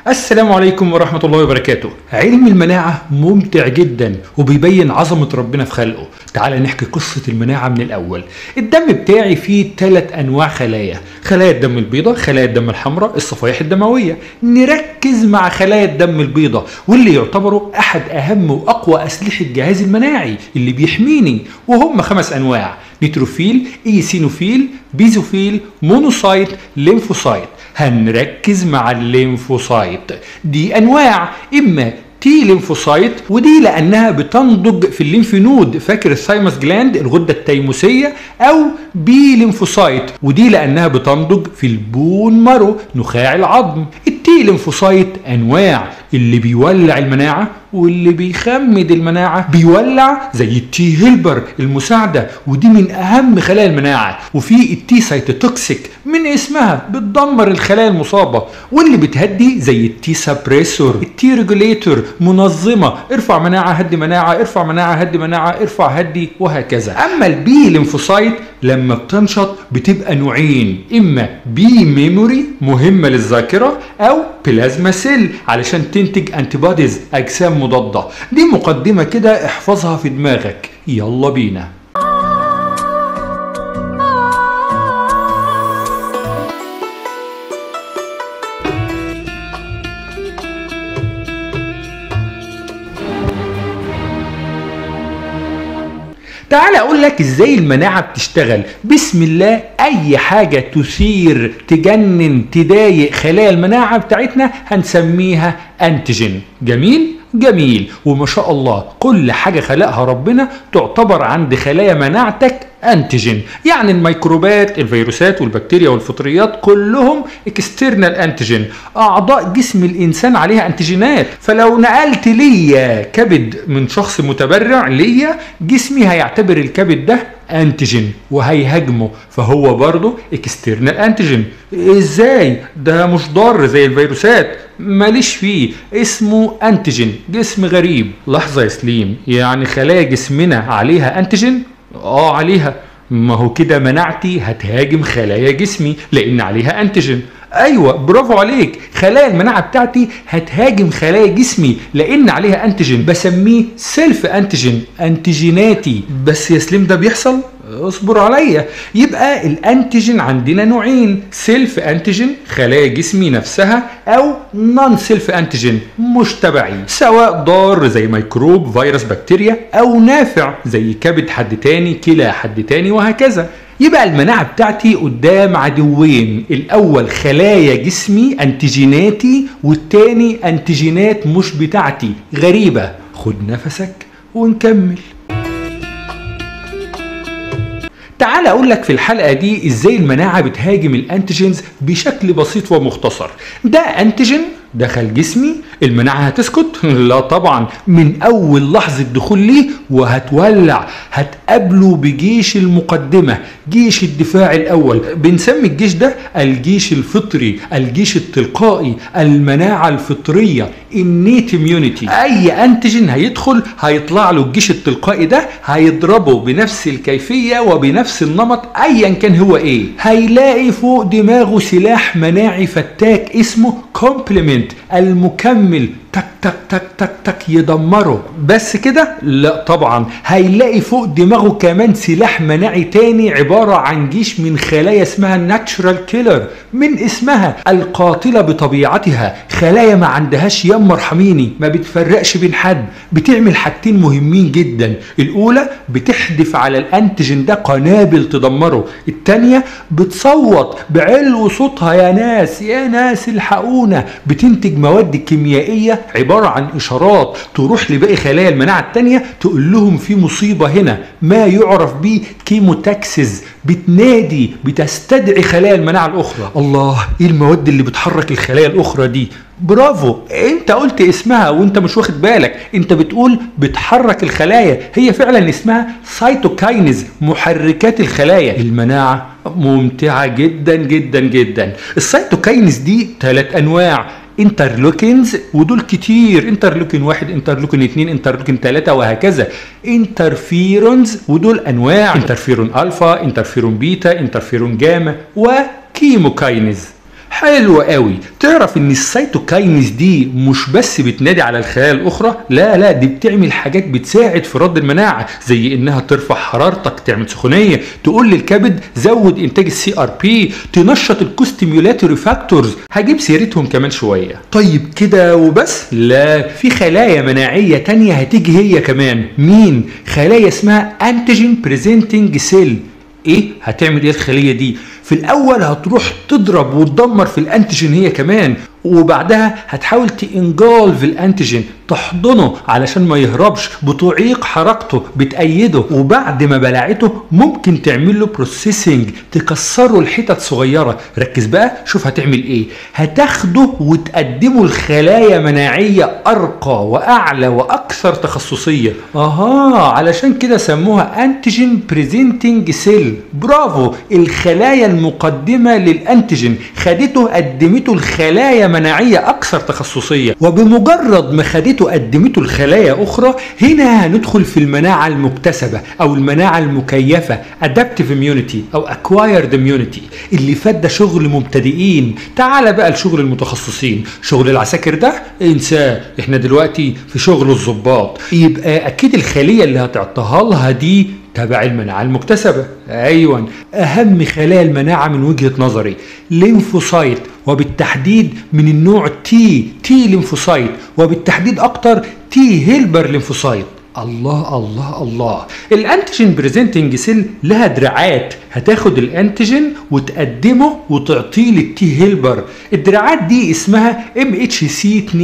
السلام عليكم ورحمة الله وبركاته. علم المناعة ممتع جدا وبيبين عظمة ربنا في خلقه. تعال نحكي قصة المناعة من الأول. الدم بتاعي فيه 3 أنواع خلايا الدم البيضاء، خلايا الدم الحمراء، الصفائح الدموية. نركز مع خلايا الدم البيضاء واللي يعتبروا أحد أهم وأقوى أسلحة الجهاز المناعي اللي بيحميني، وهم 5 أنواع: نيتروفيل، ايسينوفيل، بيزوفيل، مونوسايت، ليمفوسايت. هنركز مع الليمفوسايت. دي انواع: اما تي ليمفوسايت، ودي لانها بتنضج في الليمف نود، فاكر الثايموس جلاند الغده التيموسيه، او بي ليمفوسايت، ودي لانها بتنضج في البون مارو نخاع العظم. التي ليمفوسايت انواع: اللي بيولع المناعه واللي بيخمد المناعه. بيولع زي التي هيلبر المساعده، ودي من اهم خلايا المناعه. وفي التي سايتوتوكسيك من اسمها بتدمر الخلايا المصابه. واللي بتهدي زي التي سابريسور، التي ريجوليتور منظمه، ارفع مناعه هدي مناعه، ارفع مناعه هدي مناعه، ارفع هدي، وهكذا. اما البي ليمفوسايت لما بتنشط بتبقى نوعين: اما بي ميموري مهمه للذاكره، او بلازما سيل علشان تنتج انتيبوديز اجسام مضاده. دي مقدمه كده احفظها في دماغك. يلا بينا. تعال اقول لك ازاي المناعة بتشتغل. بسم الله، اي حاجة تثير، تجنن، تضايق خلايا المناعة بتاعتنا هنسميها انتيجين. جميل جميل، وما شاء الله كل حاجة خلقها ربنا تعتبر عند خلايا مناعتك انتيجين. يعني الميكروبات، الفيروسات والبكتيريا والفطريات كلهم اكسترنال انتيجين. اعضاء جسم الانسان عليها انتيجينات. فلو نقلت ليا كبد من شخص متبرع ليا، جسمي هيعتبر الكبد ده انتيجين وهيهاجمه، فهو برضه اكسترنال انتيجين. ازاي؟ ده مش ضار زي الفيروسات، ماليش فيه، اسمه انتيجين، جسم غريب. لحظة يا سليم، يعني خلايا جسمنا عليها انتيجين؟ عليها. ما هو كده مناعتي هتهاجم خلايا جسمي لان عليها انتيجين. ايوه برافو عليك، خلايا المناعه بتاعتي هتهاجم خلايا جسمي لان عليها انتيجين، بسميه سيلف انتيجين، انتيجيناتي. بس يا سليم ده بيحصل؟ اصبر عليا. يبقى الانتيجين عندنا نوعين: سيلف انتيجين خلايا جسمي نفسها، او نون سيلف انتيجين مش تبعي، سواء ضار زي ميكروب، فيروس، بكتيريا، او نافع زي كبد حد تاني، كلى حد تاني، وهكذا. يبقى المناعة بتاعتي قدام عدوين: الاول خلايا جسمي انتيجيناتي، والتاني انتيجينات مش بتاعتي غريبة. خد نفسك ونكمل. تعال اقول لك في الحلقة دي ازاي المناعة بتهاجم الانتيجينز بشكل بسيط ومختصر. ده انتيجين دخل جسمي، المناعة هتسكت؟ لا طبعا، من اول لحظة دخول ليه وهتولع، هتقابله بجيش المقدمة، جيش الدفاع الاول. بنسمي الجيش ده الجيش الفطري، الجيش التلقائي، المناعة الفطرية، innate immunity. اي انتيجين هيدخل هيطلع له الجيش التلقائي ده، هيضربه بنفس الكيفية وبنفس النمط ايا كان هو ايه. هيلاقي فوق دماغه سلاح مناعي فتاك اسمه كومبلمنت، المكمل، تك تك تك تك تك يدمره. بس كده؟ لا طبعا، هيلاقي فوق دماغه كمان سلاح مناعي تاني عبارة عن جيش من خلايا اسمها ناتشورال كيلر، من اسمها القاتلة بطبيعتها. خلايا ما عندهاش يا مرحميني، ما بتفرقش بين حد، بتعمل حاجتين مهمين جدا: الاولى بتحدف على الانتيجين ده قنابل تدمره، التانية بتصوت بعلو صوتها يا ناس يا ناس الحقونا، بتنتج مواد كيميائية عبارة عن إشارات تروح لباقي خلايا المناعة التانية تقول لهم في مصيبة هنا، ما يعرف به كيموتاكسيز، بتنادي، بتستدعي خلايا المناعة الأخرى. الله، إيه المواد اللي بتحرك الخلايا الأخرى دي؟ برافو، انت قلت اسمها وانت مش واخد بالك، انت بتقول بتحرك الخلايا، هي فعلا اسمها سايتوكاينز، محركات الخلايا. المناعة ممتعة جدا جدا جدا. السايتوكاينز دي 3 انواع: انترلوكينز، ودول كتير: انترلوكين 1، انترلوكين 2، انترلوكين 3، وهكذا. انترفيرونز، ودول انواع: انترفيرون الفا، انترفيرون بيتا، انترفيرون جاما، وكيموكاينز. حلو قوي. تعرف ان السيتوكاينيز دي مش بس بتنادي على الخلايا الاخرى، لا دي بتعمل حاجات بتساعد في رد المناعه، زي انها ترفع حرارتك، تعمل سخونيه، تقول للكبد زود انتاج السي ار بي، تنشط الكوستيميولاتوري فاكتورز، هجيب سيرتهم كمان شويه. طيب كده وبس؟ لا، في خلايا مناعيه تانية هتيجي هي كمان. مين؟ خلايا اسمها انتيجين بريزنتنج سيل. ايه هتعمل ايه الخليه دي؟ في الاول هتروح تضرب وتدمر في الانتيجين هي كمان، وبعدها هتحاول تنجولف الانتيجين، تحضنه علشان ما يهربش، بتعيق حركته، بتأيده، وبعد ما بلعته ممكن تعمل له بروسيسنج، تكسره لحتت صغيره. ركز بقى، شوف هتعمل ايه. هتاخده وتقدمه لخلايا مناعيه ارقى واعلى واكثر تخصصيه. علشان كده سموها انتيجين بريزنتنج سيل. برافو، الخلايا المقدمه للانتيجين خدته قدمته الخلايا مناعيه اكثر تخصصيه، وبمجرد ما خدته قدمته الخلايا اخرى، هنا هندخل في المناعه المكتسبه او المناعه المكيفه، adaptive immunity او acquired immunity. اللي فات ده شغل مبتدئين، تعال بقى لشغل المتخصصين. شغل العساكر ده انساه، احنا دلوقتي في شغل الضباط. يبقى اكيد الخليه اللي هتعطيها لها دي تبع المناعة المكتسبة. أيوة، أهم خلايا المناعة من وجهة نظري ليمفوسايت، وبالتحديد من النوع تي ليمفوسايت، وبالتحديد أكتر تي هيلبر ليمفوسايت. الله الله الله. الانتيجين بريزنتنج سيل لها دراعات، هتاخد الانتيجين وتقدمه وتعطيه للتي هيلبر. الدراعات دي اسمها MHC2.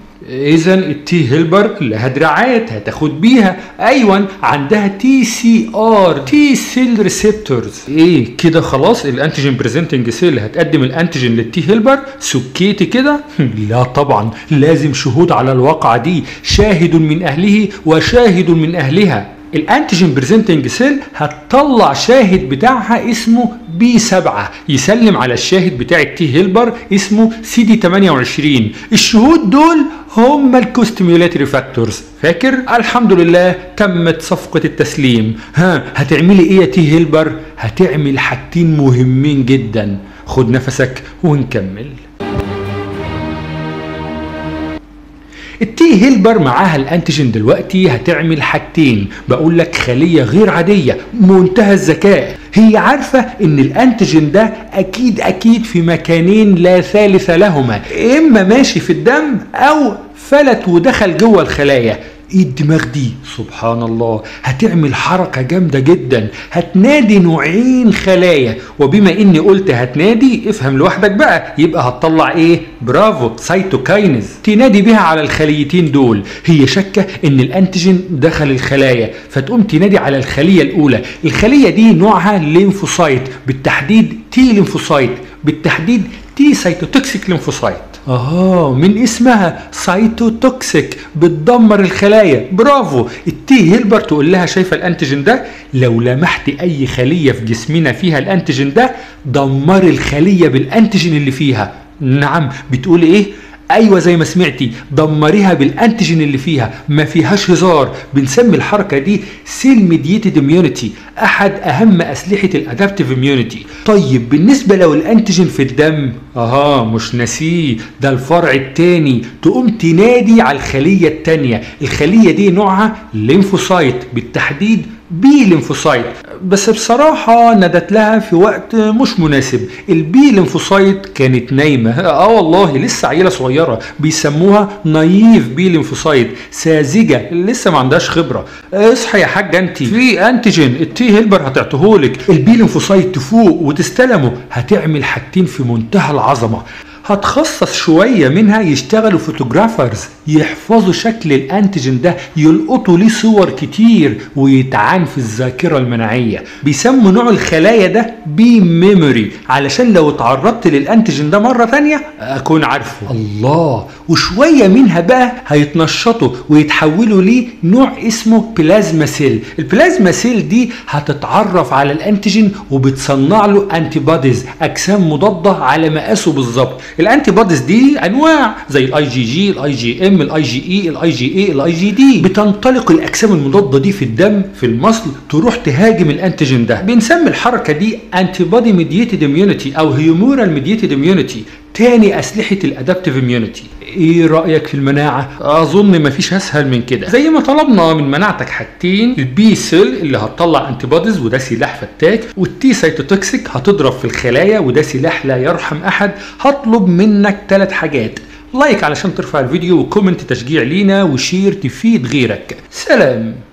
اذا التي هيلبر لها دراعات هتاخد بيها. ايوه، عندها تي سي ار، تي سيل ريسبتورز. ايه كده خلاص الانتيجين بريزنتنج سيل هتقدم الانتيجين للتي هيلبر؟ سكيتي كده؟ لا طبعا، لازم شهود على الواقعه دي، شاهد من اهله وشاهد من اهلها. الانتيجين بريزنتنج سيل هتطلع شاهد بتاعها اسمه B7 يسلم على الشاهد بتاع التي هيلبر اسمه CD28. الشهود دول هم الكوستيميولاتوري فاكتورز. فاكر؟ الحمد لله تمت صفقة التسليم. هتعملي ايه يا تي هيلبر؟ هتعمل حاجتين مهمين جدا. خد نفسك ونكمل. التي هيلبر معاها الانتيجين دلوقتي هتعمل حاجتين، بقول لك خلية غير عادية منتهى الذكاء. هي عارفة ان الانتيجين ده اكيد في مكانين لا ثالث لهما، اما ماشي في الدم او فلت ودخل جوه الخلايا. ايه الدماغ دي؟ سبحان الله. هتعمل حركة جامدة جدا، هتنادي نوعين خلايا، وبما اني قلت هتنادي افهم لوحدك بقى، يبقى هتطلع ايه؟ برافو، سيتوكاينز. تنادي بيها على الخليتين دول. هي شكة ان الانتيجين دخل الخلايا، فتقوم تنادي على الخلية الاولى. الخلية دي نوعها ليمفوسايت، بالتحديد تي ليمفوسايت، بالتحديد تي سيتوتوكسيك ليمفوسايت. من اسمها سايتوتوكسيك، بتدمر الخلايا. برافو. التي هيلبر تقول لها شايفه الانتيجين ده؟ لو لمحت اي خليه في جسمنا فيها الانتيجين ده دمر الخليه بالانتيجين اللي فيها. نعم، بتقول ايه؟ ايوه زي ما سمعتي، دمريها بالانتيجين اللي فيها، ما فيهاش هزار. بنسمي الحركه دي سيل ميدييتد اميونيتي، احد اهم اسلحه الادابتيف اميونيتي. طيب بالنسبه لو الانتيجين في الدم، مش ناسيه، ده الفرع الثاني. تقوم تنادي على الخليه الثانيه. الخليه دي نوعها ليمفوسايت، بالتحديد بي ليمفوسايت، بس بصراحة ندت لها في وقت مش مناسب. البي ليمفوسايت كانت نايمة، والله لسه عيلة صغيرة، بيسموها نايف بي ليمفوسايت، ساذجة لسه ما عندهاش خبرة. اصحى يا حاجة انت، في انتيجين التي هيلبر هتعطيهولك. البي ليمفوسايت تفوق وتستلمه، هتعمل حاجتين في منتهى العظمة. هتخصص شوية منها يشتغلوا فوتوغرافرز، يحفظوا شكل الانتيجين ده، يلقطوا ليه صور كتير ويتعان في الذاكرة المناعية. بيسموا نوع الخلايا ده بي ميموري، علشان لو اتعرضت للانتيجين ده مرة تانية اكون عارفه. الله. وشوية منها بقى هيتنشطوا ويتحولوا ليه نوع اسمه بلازما سيل. البلازما سيل دي هتتعرف على الانتيجين وبتصنع له انتي بوديز، اجسام مضادة على مقاسه بالظبط. الانتي بوديز دي انواع زي الاي جي جي، الاي جي ام، الاي جي اي، الاي جي اي، الاي جي دي. بتنطلق الاجسام المضاده دي في الدم في المصل تروح تهاجم الانتيجين ده. بنسمي الحركه دي انتي بودي ميديتد اميونيتي او هيومورال ميديتد اميونيتي، تاني اسلحه الادابتيف اميونيتي. ايه رايك في المناعه؟ اظن مفيش اسهل من كده. زي ما طلبنا من مناعتك حاجتين، البي سيل اللي هتطلع انتي بوديز وده سلاح فتاك، والتي سايتوتوكسيك هتضرب في الخلايا وده سلاح لا يرحم احد. هطلب منك 3 حاجات: لايك علشان ترفع الفيديو، وكومنت تشجيع لينا، وشير تفيد غيرك. سلام.